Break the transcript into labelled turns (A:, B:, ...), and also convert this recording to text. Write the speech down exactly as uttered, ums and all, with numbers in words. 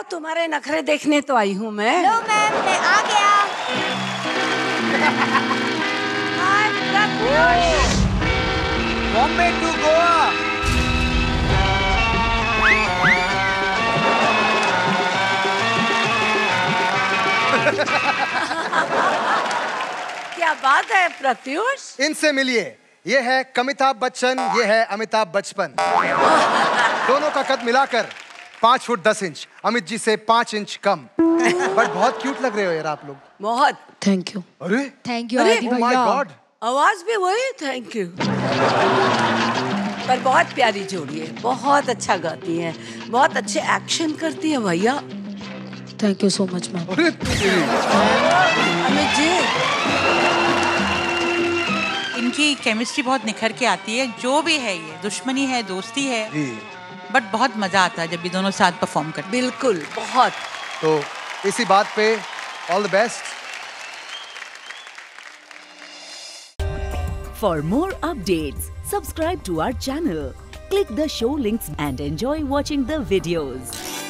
A: तुम्हारे नखरे देखने तो आई हूँ मैं।
B: लो मैम, मैं आ गया।
A: हाय प्रत्युष।
C: बॉम्बे टू गोवा।
A: क्या बात है प्रत्युष।
D: इनसे मिलिए, ये है कमिताभ बच्चन, ये है अमिताभ बचपन। दोनों का कद मिलाकर पाँच फुट दस इंच, अमित जी से पाँच इंच कम। बट बहुत क्यूट लग रहे हो यार आप लोग।
A: बहुत।
E: Thank you.
D: अरे
B: थैंक यू
A: अरे,
B: आदि
D: oh my
B: भैया।
D: God।
A: आवाज भी वही, थैंक यू। पर बहुत प्यारी जोड़ी है, बहुत अच्छा गाती है, बहुत अच्छे एक्शन करती है भैया।
E: Thank you so much ma'am.
D: अरे
A: अमित जी,
F: इनकी केमिस्ट्री बहुत निखर के आती है। जो भी है, ये दुश्मनी है, दोस्ती है, बट बहुत मजा आता है जब ये दोनों साथ परफॉर्म करते हैं।
A: बिल्कुल, बहुत।
D: तो इसी बात पे all the best.
G: For more updates, subscribe to our channel, click the show links and enjoy watching the videos.